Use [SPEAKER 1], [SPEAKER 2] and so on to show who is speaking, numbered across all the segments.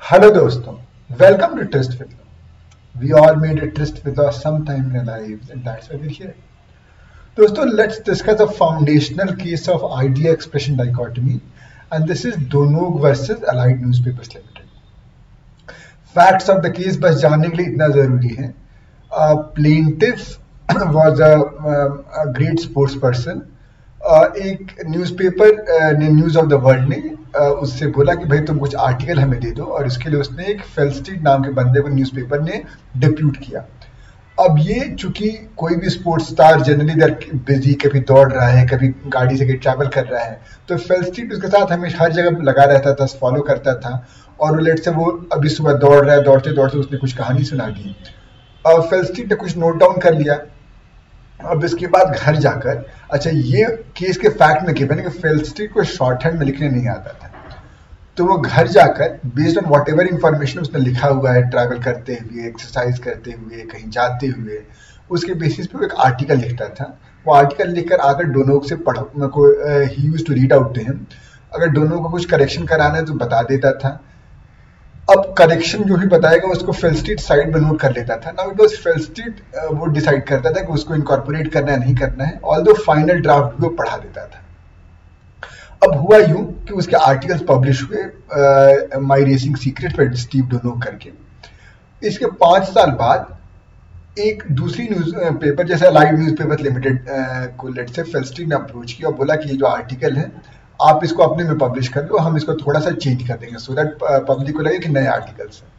[SPEAKER 1] Hello दोस्तों, welcome to Tryst with Law. We all made a tryst with law sometime in our lives and that's why we're here. दोस्तों, let's discuss a foundational case of idea expression dichotomy and this is Donogh versus Allied Newspapers Limited. Facts of the case बस जानने के लिए इतना जरूरी है. Plaintiff was a great sports person. एक newspaper ने न्यूज़ ऑफ द वर्ल्ड ने उससे बोला कि भाई तुम कुछ आर्टिकल हमें दे दो और इसके लिए उसने एक फेल्स्ट्रीट नाम के बंदे को न्यूज़पेपर ने डिप्यूट किया. अब ये चूंकि कोई भी स्पोर्ट्स स्टार जनरली दर बिजी कभी दौड़ रहा है कभी गाड़ी से कहीं ट्रैवल कर रहा है तो फेल्स्ट्रीट उसके साथ हमेशा हर जगह लगा रहता था, फॉलो करता था और लेट से वो अभी सुबह दौड़ रहा है, दौड़ते दौड़ते उसने कुछ कहानी सुना दी. फेल्स्ट्रीट ने कुछ नोट डाउन कर लिया. अब इसके बाद घर जाकर अच्छा ये केस के फैक्ट में गिवन है कि फेल्स्ट्रीट को शॉर्ट हैंड में लिखने नहीं आता था, तो वो घर जाकर based on whatever information उसने लिखा हुआ है ट्रैवल करते हुए, एक्सरसाइज करते हुए, कहीं जाते हुए, उसके बेसिस पे वो एक आर्टिकल लिखता था. वो आर्टिकल लिखकर आकर डोनोग से पढ़ो को ही used to read out to him. अगर डोनोग को कुछ करेक्शन कराना है तो बता देता था. अब करेक्शन जो भी बताएगा उसको फेल्स्ट्रीट साइड में नोट कर लेता था. नाउ इट वाज फेल्स्ट्रीट वो डिसाइड करता था कि उसको इनकॉर्पोरेट करना है नहीं करना है, ऑल्दो फाइनल ड्राफ्ट भी वो पढ़ा देता था. अब हुआ यूं कि उसके आर्टिकल्स पब्लिश हुए माई रेसिंग सीक्रेट पर स्टीव डोनोग करके. इसके 5 साल बाद एक दूसरी न्यूज पेपर जैसे अलाइड न्यूज़पेपर्स लिमिटेड को लेट से फेल्स्ट्रीट ने अप्रोच किया और बोला कि ये जो आर्टिकल है आप इसको अपने में पब्लिश कर लो, हम इसको थोड़ा सा चेंज कर देंगे सो दैट पब्लिक को लगे कि नए आर्टिकल्स हैं.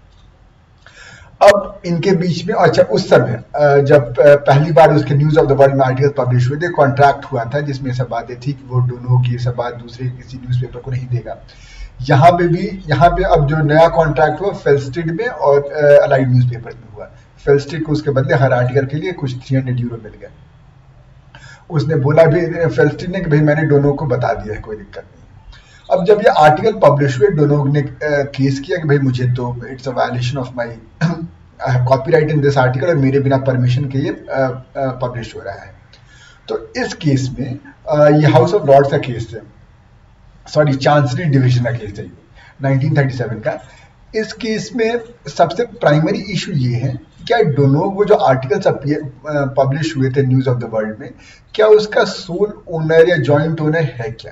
[SPEAKER 1] अब इनके बीच में अच्छा उस समय जब पहली बार उसके न्यूज ऑफ द वर्ल्ड में आर्टिकल पब्लिश हुए थे कॉन्ट्रैक्ट हुआ था जिसमें सब बातें थी कि वो डोनोग ये सब बात दूसरे किसी न्यूज़पेपर को नहीं देगा. यहाँ पे अब जो नया कॉन्ट्रैक्ट हुआ फेल्स्ट्रीट में और अलाइड न्यूज़पेपर्स में हुआ. फेल्स्ट्रीट को उसके बदले हर आर्टिकल के लिए कुछ 300 यूरो मिल गया. उसने बोला भी फेल्स्ट्रीट ने कि भाई मैंने डोनोग को बता दिया है, कोई दिक्कत नहीं. अब जब ये आर्टिकल पब्लिश हुए डोनोग ने केस किया कि भाई मुझे तो it's a violation of my I have copyright in this article और मेरे बिना परमिशन के ये पब्लिश हो रहा है. तो इस केस में ये हाउस ऑफ लॉर्ड्स का केस है, सॉरी चांसरी डिवीजन का केस है 1937 का. इस केस में सबसे प्राइमरी इशू ये है क्या डोनोग वो जो आर्टिकल्स पब्लिश हुए थे न्यूज ऑफ द वर्ल्ड में क्या उसका सोल ओनर या जॉइंट ओनर है क्या.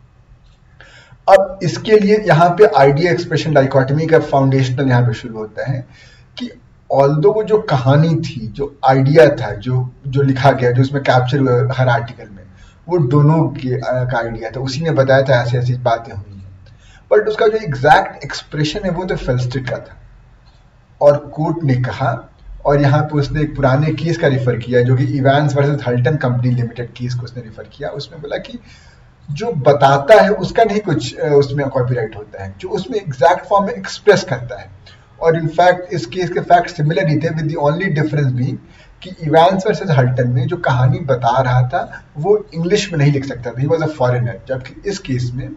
[SPEAKER 1] अब इसके लिए यहाँ पे आइडिया एक्सप्रेशन डाइकोटमी का फाउंडेशनल यहाँ पे शुरू होता है कि ऑल्दो वो जो कहानी थी, जो आइडिया था, जो लिखा गया, जो उसमें कैप्चर हुआ हर आर्टिकल में, वो डोनोग का आइडिया था, उसी ने बताया था ऐसी ऐसी बातें हुई हैं. बट उसका जो एग्जैक्ट एक्सप्रेशन है वो तो फेल्स्ट्रीट का था. और कोर्ट ने कहा और यहाँ पे उसने एक पुराने केस का रिफर किया जो कि Evans versus Hulton company limited case को उसने रिफर किया. उसमें बोला कि जो बताता है उसका नहीं कुछ उसमें कॉपीराइट होता है, जो उसमें एग्जैक्ट फॉर्म में एक्सप्रेस करता है. और इनफैक्ट इस केस के फैक्ट सिमिलर ही थे with the only difference being कि इवांस वर्सेस हल्टन में जो कहानी बता रहा था वो इंग्लिश में नहीं लिख सकता था, ही वाज अ फॉरेनर, जबकि इस केस में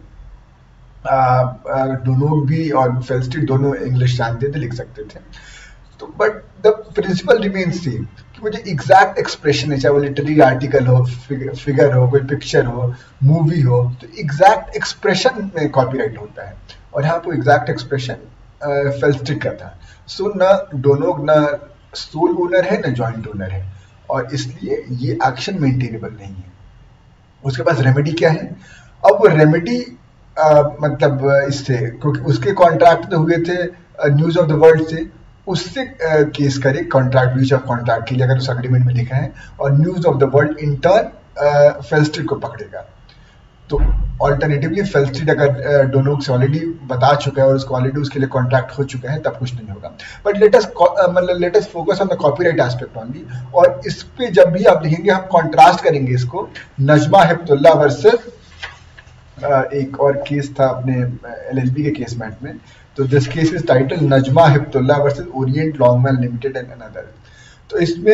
[SPEAKER 1] डोनोग भी और फेल्स्ट्रीट दोनों इंग्लिश जानते थे, लिख सकते थे. तो but the principle remains same कि वो जो एग्जैक्ट एक्सप्रेशन है, चाहे वो लिटरेरी आर्टिकल हो, फिगर हो, कोई पिक्चर हो, मूवी हो, तो एग्जैक्ट एक्सप्रेशन में कॉपीराइट होता है. और यहाँ पे एग्जैक्ट एक्सप्रेशन फेल्स्ट्रीट का था. सो ना डोनोग ना सोल ओनर है ना जॉइंट ओनर है और इसलिए ये एक्शन मेंटेनेबल नहीं है. उसके पास रेमेडी क्या है. अब वो रेमेडी मतलब इससे क्योंकि उसके कॉन्ट्रैक्ट तो हुए थे न्यूज ऑफ द वर्ल्ड से, उससे केस करे कॉन्ट्रैक्ट ब्रीच ऑफ कॉन्ट्रैक्ट के लिए अगर उस एग्रीमेंट में लिखा है और news of the world in turn Fleet Street को पकड़ेगा. तो ऑल्टरनेटिवली फेल्स्ट्रीट अगर डोनोग से ऑलरेडी बता चुका है और उसको ऑलरेडी उसके लिए कॉन्ट्रैक्ट हो चुका है तब कुछ नहीं होगा. But let us focus on the copyright aspect only. और इस पे जब भी आप लिखेंगे हम कॉन्ट्रास्ट करेंगे इसको नजमा हिब्तुल्लाह वर्सेस एक और केस था अपने एलएलबी के केस में. तो this case is title Najma Hibtullah versus Orient Longman limited and another. तो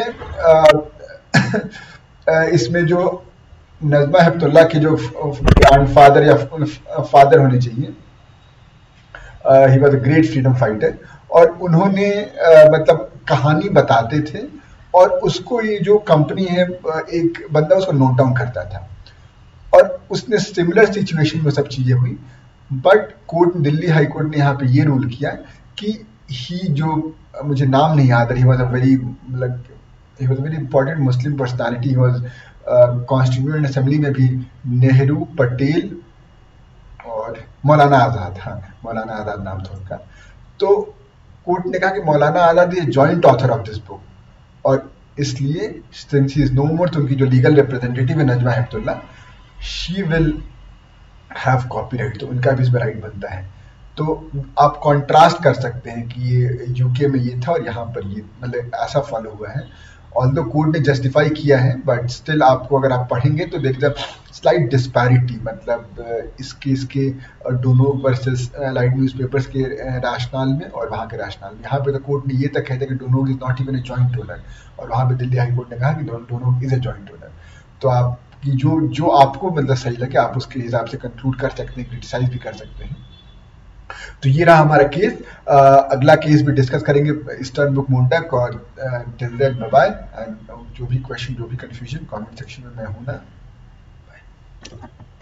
[SPEAKER 1] इसमें जो नजमा हिब्तुल्लाह के जो ग्रैंडफादर या फादर होने चाहिए, he was a great freedom fighter और उन्होंने मतलब कहानी बताते थे और उसको ये जो कंपनी है एक बंदा उसको नोट डाउन करता था और उसने सिमिलर सिचुएशन में सब चीजें हुई. But court Delhi high court ने यहाँ पे ये रूल किया कि ही जो मुझे नाम नहीं याद, ही वॉज अ वेरी मतलब he was a very important Muslim personality, he was constituent assembly में भी नेहरू, पटेल और मौलाना आज़ाद, हाँ मौलाना आज़ाद नाम था उनका। तो कोर्ट ने कहा कि Maulana Azad is joint author of this book, और इसलिए since he is no more, तो उनकी जो लीगल रिप्रेजेंटेटिव है Najma Heptulla, she will have copyright, तो उनका भी इसमें राइट बनता है। तो आप कॉन्ट्रास्ट कर सकते हैं कि ये यूके में ये था और यहाँ पर ये मतलब ऐसा फॉलो हुआ है। ऑल्दो कोर्ट ने जस्टिफाई किया है, बट स्टिल आपको अगर आप पढ़ेंगे तो देख स्लाइट डिस्पैरिटी, मतलब इस केस के दोनों वर्सेस लाइट न्यूज़पेपर्स के रैशनल में और वहाँ के रैशनल में। यहाँ पे तो कोर्ट ने ये तक कहता है कि Donoghue is not even a joint owner, और वहाँ पे दिल्ली हाई कोर्ट ने कहा कि Donoghue is a joint owner. तो आपकी जो आपको मतलब सही लगे आप उसके हिसाब से कंक्लूड कर सकते हैं, क्रिटिसाइज भी कर सकते हैं। तो ये रहा हमारा केस। अगला केस भी डिस्कस करेंगे ईस्टर्न बुक मोन्टक, और till then bye bye, and जो भी क्वेश्चन जो भी कंफ्यूजन कमेंट सेक्शन में मैं हूं ना।